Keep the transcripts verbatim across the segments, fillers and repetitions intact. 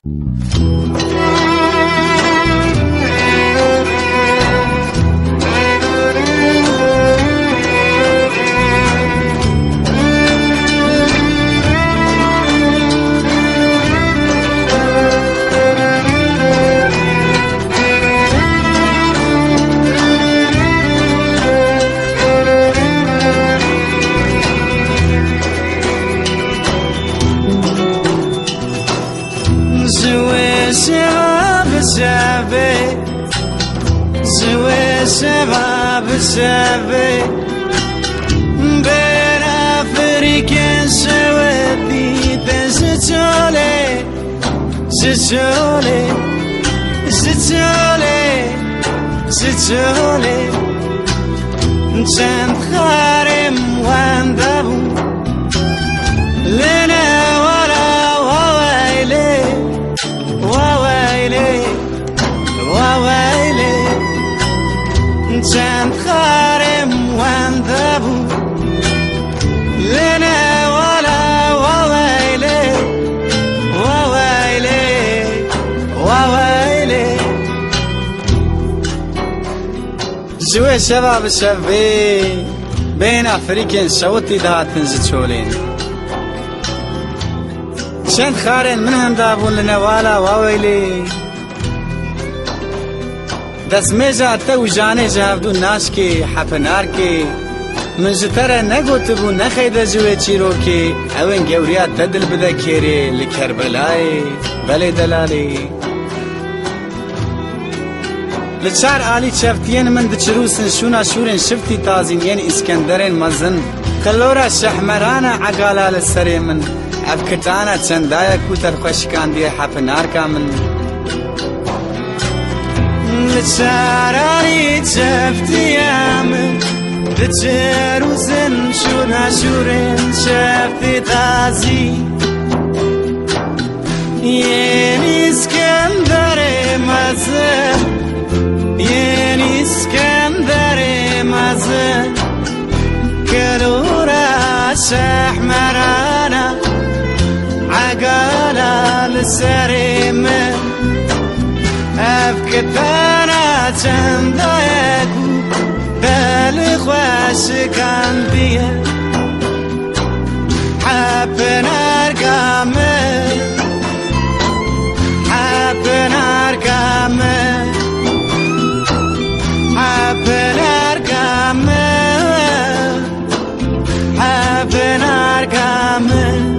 شباب الشباب بين أفريقيا سوادي تزتولي زتولي زتولي زتولي نسان خارم واندابو لنا ولا وويلي وويلي وويلي نسان خارم واندابو لنا ولا وويلي وويلي وويلي زوي شباب الشباب بين أفريقيا صوتي دهاتن زتشولين شن خارن من هندابون لنا ولا وويلي دست میزا تو جانه جهودو ناش که حپنار که من جتره نگوتبو نخیده جوه چیرو که اوین گوریات ددل بده کیره لکربلای بله دلالی لچار آلی چفتین من دچروسن شونا شورن شفتی تازین ین اسکندرین مزن کلورا شحمرانا عقالا لسری من افکتانا چندایا کوتر خوشکان دیه حپنار که من لچارانی چفتی امن دچروسن شونا شورن شفتی تازی ین اسکندر مزن ين اسكندر مازن كلورا شحمرانا عقالا للسريم افكتانا چندايكو بالخواش كان بيه حبنا ارقامه حبنا ارقامه حبنا ارقامه حبنا ارقامه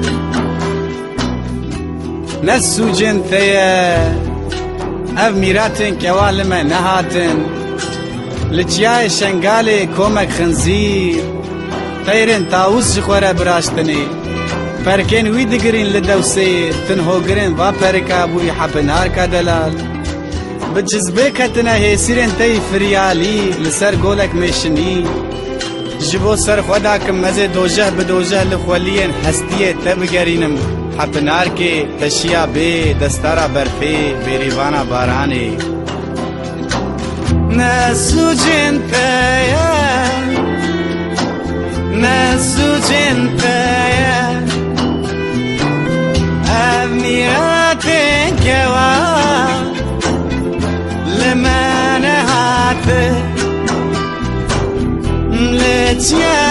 نسو جنتيا اف ميراتن كوالما نهاتن لجياي شنغالي كومك خنزير طيرن طاووس جخورا براشتني فركين ويدقرين لدوسي تنهوقرين وابركا بوي حبنا ارقا دلال بجذبك هتنا هيسيرن تي فريالي لسر قولك ميشني جبو سر خوداك مزه دوجه بدوجه لخولين هستيه تبقرينم حبنار کے تشیا بے دستارا برفے بیریوانا بارانی نسو جنتایا نسو جنتایا اميراتن كوا لما نهات لتيا